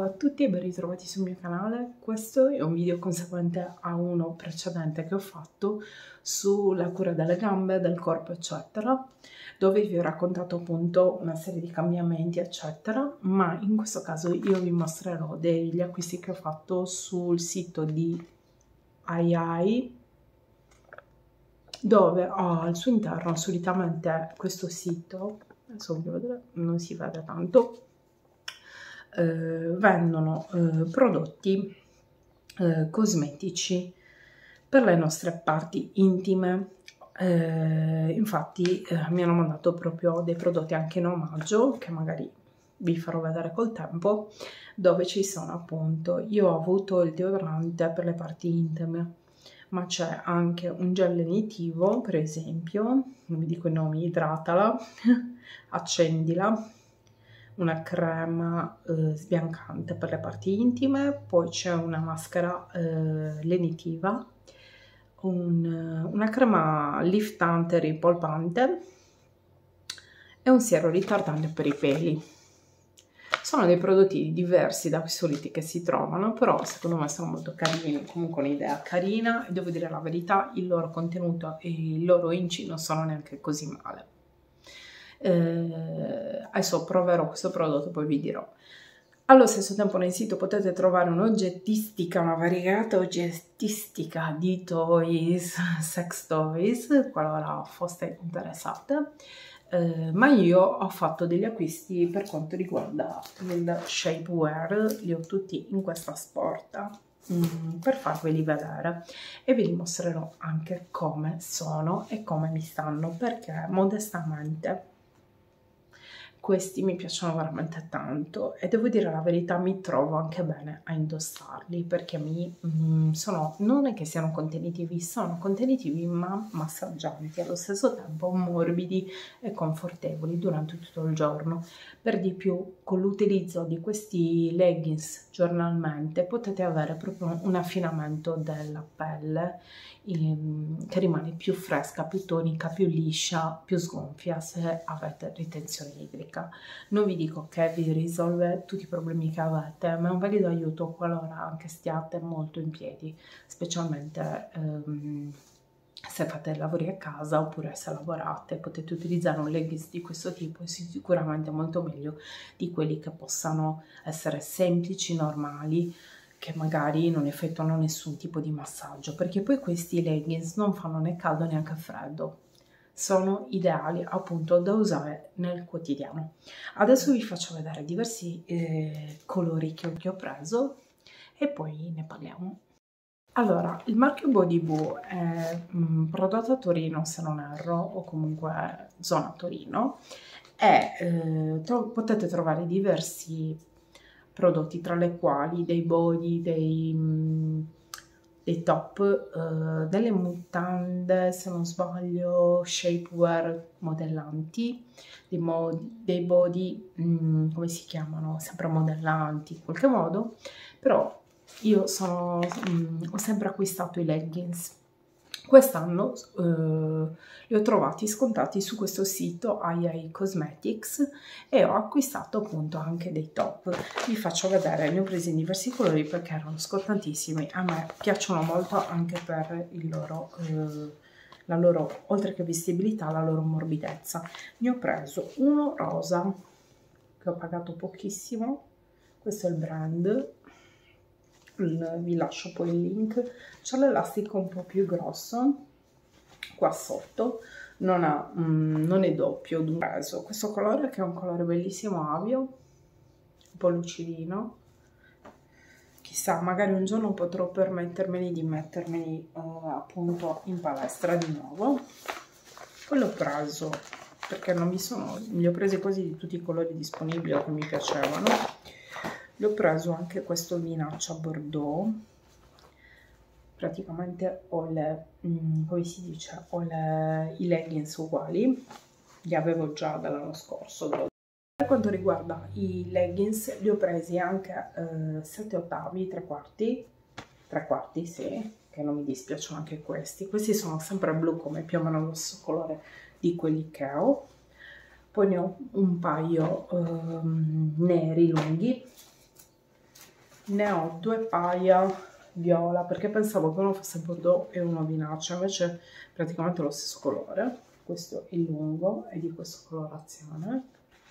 Ciao a tutti e ben ritrovati sul mio canale. Questo è un video conseguente a uno precedente che ho fatto sulla cura delle gambe, del corpo eccetera, dove vi ho raccontato appunto una serie di cambiamenti eccetera, ma in questo caso io vi mostrerò degli acquisti che ho fatto sul sito di Ai, dove ho al suo interno solitamente questo sito, adesso voglio vedere, non si vede tanto, vendono prodotti cosmetici per le nostre parti intime. Infatti mi hanno mandato proprio dei prodotti anche in omaggio che magari vi farò vedere col tempo, dove ci sono appunto, io ho avuto il deodorante per le parti intime, ma c'è anche un gel lenitivo, per esempio, non vi dico i nomi, idratala, accendila, una crema sbiancante per le parti intime, poi c'è una maschera lenitiva, una crema liftante ripolpante e un siero ritardante per i peli. Sono dei prodotti diversi da quei soliti che si trovano, però secondo me sono molto carini, comunque un'idea carina, e devo dire la verità, il loro contenuto e il loro inci non sono neanche così male. Adesso proverò questo prodotto, poi vi dirò. Allo stesso tempo nel sito potete trovare un'oggettistica, una variegata oggettistica di toys, sex toys, qualora foste interessate, ma io ho fatto degli acquisti per quanto riguarda il shapewear, li ho tutti in questa sporta per farveli vedere e vi mostrerò anche come sono e come mi stanno, perché modestamente questi mi piacciono veramente tanto e devo dire la verità, mi trovo anche bene a indossarli, perché sono, non è che siano contenitivi, sono contenitivi ma massaggianti, allo stesso tempo morbidi e confortevoli durante tutto il giorno. Per di più, con l'utilizzo di questi leggings giornalmente potete avere proprio un affinamento della pelle che rimane più fresca, più tonica, più liscia, più sgonfia se avete ritenzione idrica. Non vi dico che vi risolve tutti i problemi che avete, ma è un valido aiuto qualora anche stiate molto in piedi, specialmente se fate lavori a casa oppure se lavorate. Potete utilizzare un leggings di questo tipo e sicuramente molto meglio di quelli che possano essere semplici, normali, che magari non effettuano nessun tipo di massaggio, perché poi questi leggings non fanno né caldo neanche freddo, sono ideali appunto da usare nel quotidiano. Adesso vi faccio vedere diversi colori che ho preso e poi ne parliamo. Allora, il marchio Body Boo è prodotto a Torino, se non erro, o comunque zona Torino, e potete trovare diversi prodotti, tra le quali dei body, dei top, delle mutande, se non sbaglio, shapewear modellanti, dei body, come si chiamano, sempre modellanti in qualche modo, però io ho sempre acquistato i leggings. Quest'anno li ho trovati scontati su questo sito Ai Cosmetics e ho acquistato appunto anche dei top. Vi faccio vedere, ne ho presi in diversi colori perché erano scontatissimi. A me piacciono molto anche per la loro, oltre che vestibilità, la loro morbidezza. Ne ho preso uno rosa che ho pagato pochissimo, questo è il brand. Vi lascio poi il link. C'è l'elastico un po' più grosso qua sotto, non è doppio, ho preso questo colore che è un colore bellissimo avio, un po' lucidino. Chissà, magari un giorno potrò permettermeli di mettermeli appunto in palestra di nuovo. Poi l'ho preso perché li ho presi quasi di tutti i colori disponibili che mi piacevano. Le ho preso anche questo vinaccia bordeaux, praticamente ho come si dice, i leggings uguali, li avevo già dall'anno scorso. Per quanto riguarda i leggings, li ho presi anche 7 ottavi, 3 quarti sì, che non mi dispiacciono anche questi. Questi sono sempre blu, come più o meno lo stesso colore di quelli che ho. Poi ne ho un paio neri lunghi, Ne ho due paia viola perché pensavo che uno fosse bordeaux e uno vinaccia, invece praticamente lo stesso colore. Questo è il lungo, è di questa colorazione.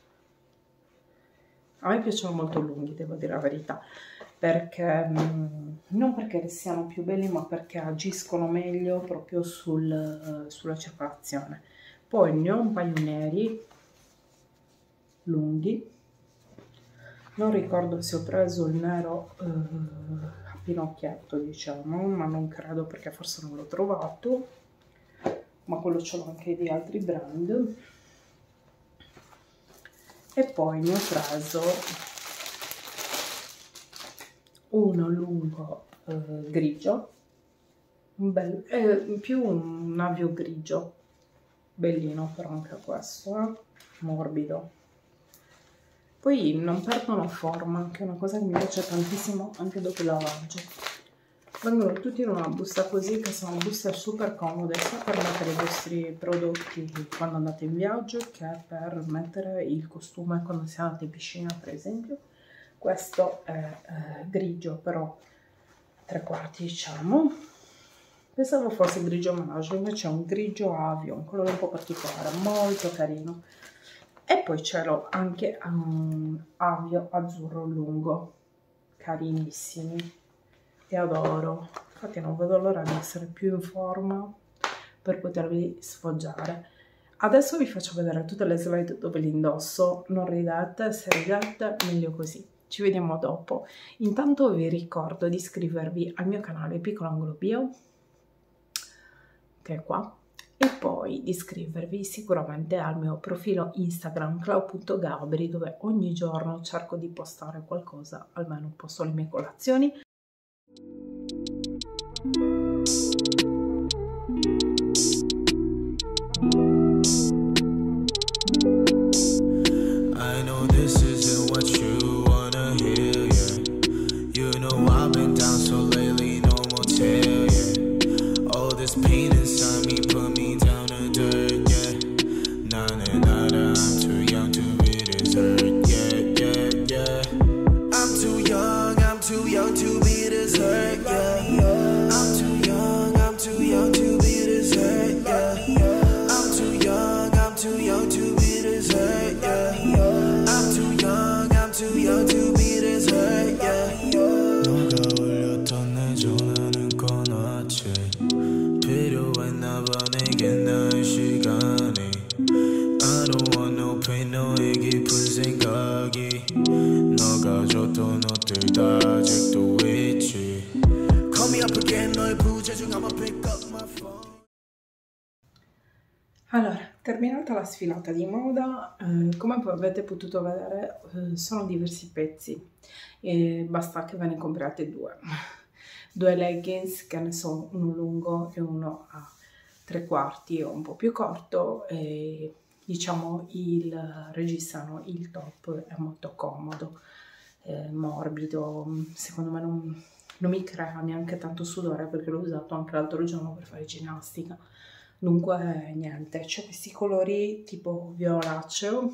A me piacciono molto lunghi, devo dire la verità, perché non perché siano più belli, ma perché agiscono meglio proprio sulla circolazione. Poi ne ho un paio neri, lunghi. Non ricordo se ho preso il nero a pinocchietto, diciamo, ma non credo perché forse non l'ho trovato, ma quello ce l'ho anche di altri brand. E poi ne ho preso uno lungo grigio, più un avio grigio, bellino però anche questo, morbido. Poi non perdono forma, che è una cosa che mi piace tantissimo anche dopo il lavaggio. Vengono tutti in una busta così, che sono buste super comode, sia per mettere i vostri prodotti quando andate in viaggio, che per mettere il costume quando siete andati in piscina, per esempio. Questo è grigio, però 3/4 diciamo. Pensavo fosse grigio maggio, invece è un grigio avio, un colore un po' particolare, molto carino. E poi ce l'ho anche un avio azzurro lungo, carinissimi, li adoro. Infatti non vedo l'ora di essere più in forma per potervi sfoggiare. Adesso vi faccio vedere tutte le slide dove li indosso, non ridete, se ridete meglio così. Ci vediamo dopo. Intanto vi ricordo di iscrivervi al mio canale Piccolo Angolo Bio, che è qua, e poi di iscrivervi sicuramente al mio profilo Instagram clau.gabri, dove ogni giorno cerco di postare qualcosa, almeno posto le mie colazioni. I know this isn't what you wanna hear, yeah. You know I've been down so lately, no motel, yeah. All this pain inside me put me down to dirt, yeah. Nada, nada, I'm too young to be this hurt, yeah, yeah, yeah. I'm too young to be this hurt, yeah. I'm too young to be this hurt, yeah. I'm too young to be this hurt, yeah. I'm too young to be this hurt, yeah. 너가 울렸던 내 전화는 꺼놨지. 필요했나 봐 내겐 나의 시간이. I don't want no pain 너의 깊은 생각이. 너가 줬던 옷들 다 아직도 있지. Call me up again 너의 부재중 I'ma pick up my phone. Allora, terminata la sfilata di moda, come avete potuto vedere sono diversi pezzi e basta che ve ne comprate due leggings, che ne so, uno lungo e uno a 3/4 o un po' più corto, e diciamo il reggiseno, il top è molto comodo, morbido, secondo me non mi crea neanche tanto sudore perché l'ho usato anche l'altro giorno per fare ginnastica. Dunque niente, c'è questi colori tipo violaceo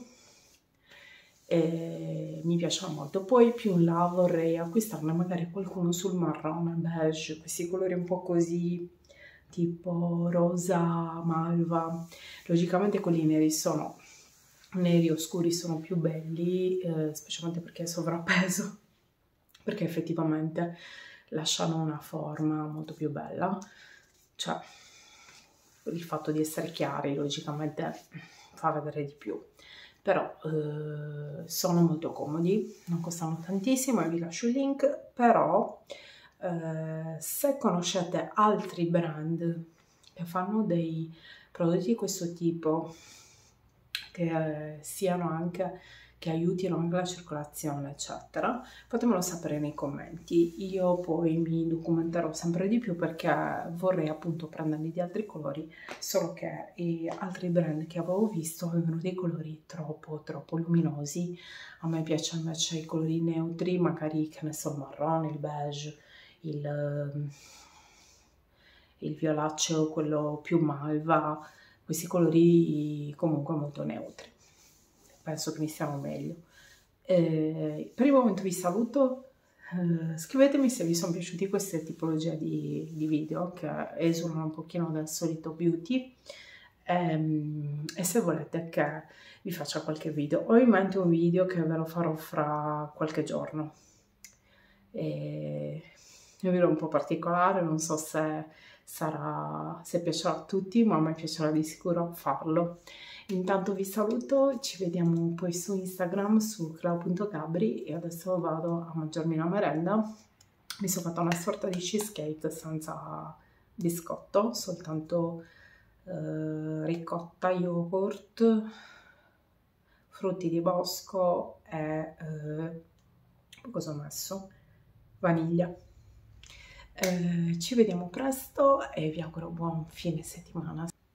e mi piacciono molto. Poi più in là vorrei acquistarne magari qualcuno sul marrone, beige, questi colori un po' così tipo rosa, malva. Logicamente quelli neri oscuri sono più belli, specialmente perché è sovrappeso, perché effettivamente lasciano una forma molto più bella, cioè il fatto di essere chiari logicamente fa vedere di più, però sono molto comodi, non costano tantissimo e vi lascio il link. Però se conoscete altri brand che fanno dei prodotti di questo tipo, che siano anche, che aiutino anche la circolazione eccetera, fatemelo sapere nei commenti. Io poi mi documenterò sempre di più perché vorrei appunto prenderli di altri colori, solo che gli altri brand che avevo visto avevano dei colori troppo luminosi. A me piacciono invece i colori neutri, magari, che ne so, il marrone, il beige, il violaceo, quello più malva, questi colori comunque molto neutri. Penso che mi stiamo meglio. Per il momento vi saluto, Scrivetemi se vi sono piaciuti queste tipologie di video che esulano un pochino dal solito beauty, e se volete che vi faccia qualche video. Ho in mente un video che ve lo farò fra qualche giorno. È un video un po' particolare, non so se piacerà a tutti, ma a me piacerà di sicuro farlo. Intanto vi saluto, ci vediamo poi su Instagram, su clau.gabri, e adesso vado a mangiarmi una merenda. Mi sono fatta una sorta di cheesecake senza biscotto, soltanto ricotta, yogurt, frutti di bosco e cosa ho messo? Vaniglia. Ci vediamo presto e vi auguro buon fine settimana.